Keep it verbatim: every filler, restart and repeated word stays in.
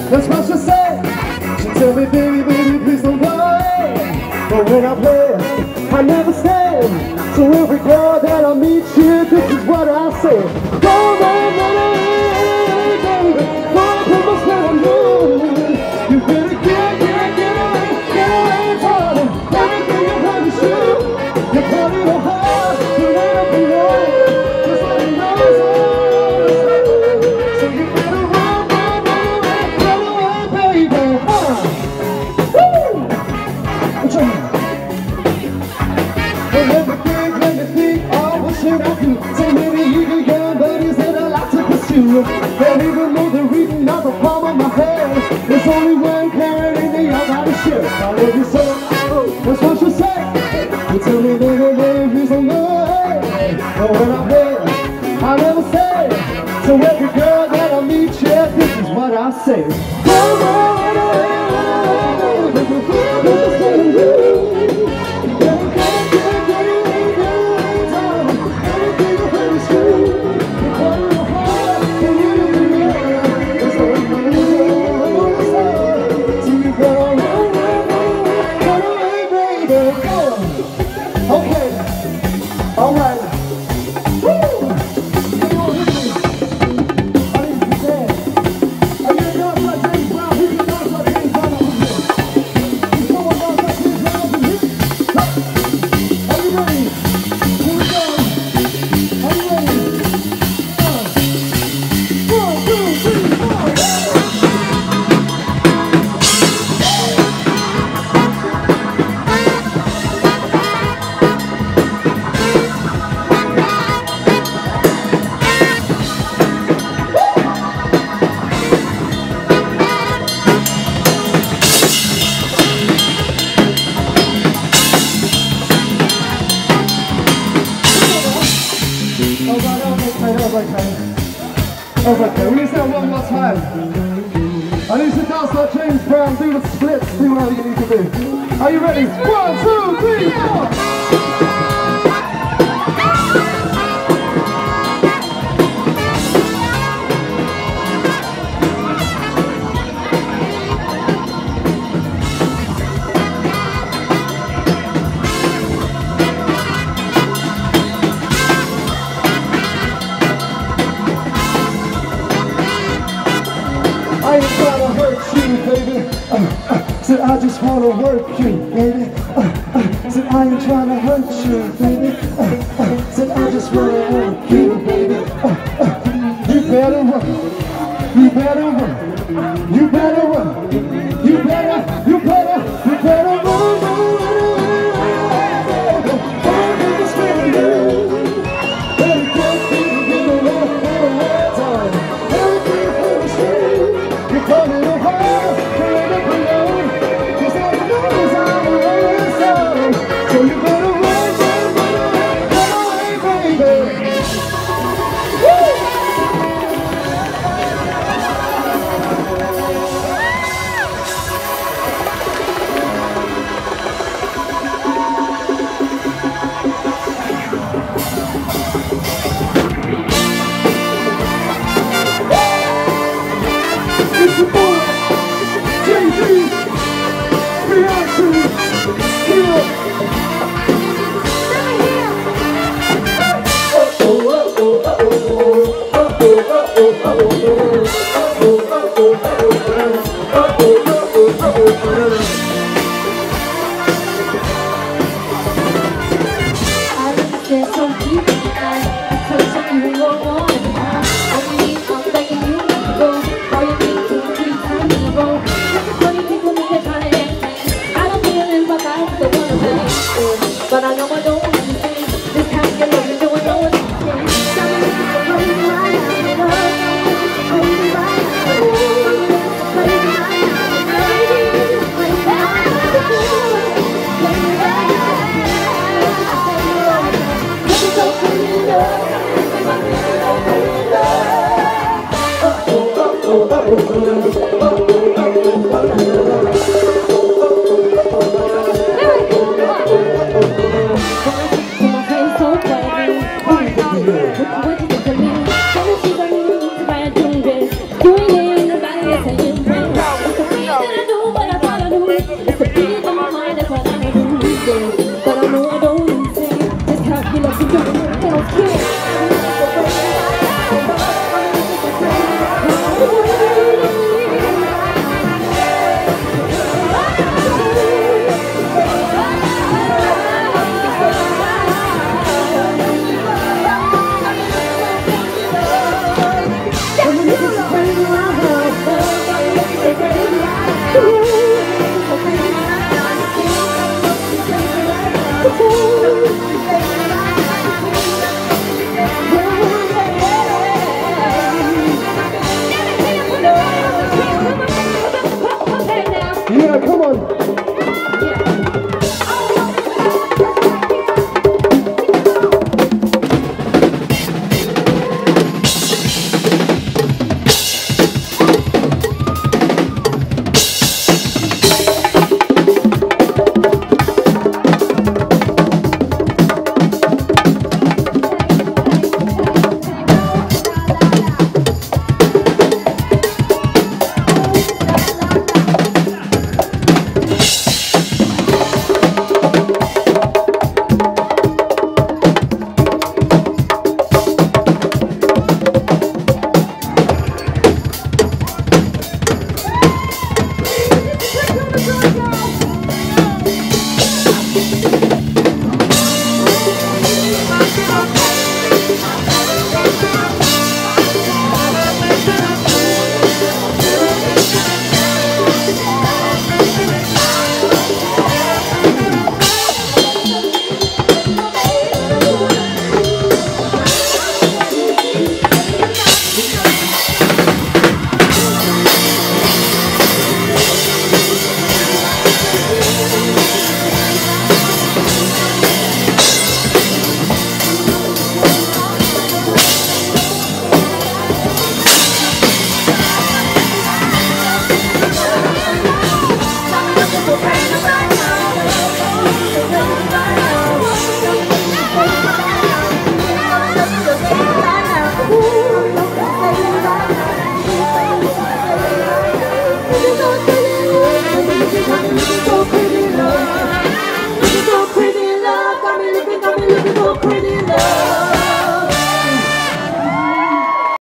That's what she said. She tell me, baby, baby, please don't go away. But when I play, I never stay. So every girl that I meet here, this is what I say. Go away, run away, baby. Go and put my spell on you. You better get, get, get away, get away, darling. Everything you want to shoot. You put it on hard, you let it below. Just let it know it's all the same. So you better run, run, run away, run away, baby. Uh. Woo! What's your name? Well, let me think, let me think, oh, what should I do? So many eager young buddies that I like to pursue. Don't even know the reading out the palm of my hand. There's only one carrot in the other shit. I love you so, that's what you say. You tell me, baby, baby, please don't go away. But when I'm there, I never say. So every girl that I meet, yeah, this is what I say. Go away, run away, run away, run away. Okay, we need to one more time. I need to dance like James Brown, do the splits, do whatever you need to do. Are you ready? One, two, three, four! I ain't trying to hurt you, baby. Uh, uh, said I just wanna work you, baby. Uh, uh, said I ain't trying to hurt you, baby. Uh, uh, said I just wanna work you, baby. Uh, uh, you better run. You better run. You better run. You better, you better, you better run, run, run, run away. Don't make me scream you. Better get me in the road, in the red time. Everything for the street. You call me the heart, you let it below. Cause all you know is I'm a rolling stone. So you better run, run, run away, run away, baby. Woo! It's the boy, Jay-Z, Beyonce, Hill. But I know I don't understand. This time you're loving, do I know what you can? Tell me if you're crazy right now, crazy right now, crazy right now, crazy, crazy right now, crazy right now, crazy so crazy love, crazy love. Oh, oh, oh, oh, oh, oh.